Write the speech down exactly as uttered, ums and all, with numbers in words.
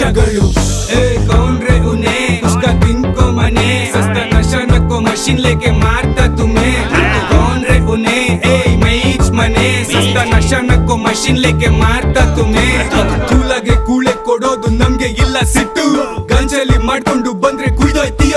बच्चागलू ए कौन रे उन्हें उसका दिन को मने सस्ता नशा नको मशीन लेके मारता तुम्हें कौन रे उन्हें ए मैच मने सस्ता नशा नको मशीन लेके मारता तुम्हें ಕೂಲಾಗೆ ಕೂಳೆ ಕೊಡೋದು ನಮ್ಗೆ ಇಲ್ಲ ಸಿಟ್ಟು ಗಂಜಲಿ ಮಾಡ್ಕೊಂಡು ಬಂದ್ರೆ ಕುಯ್ದೋಯ್ತಿ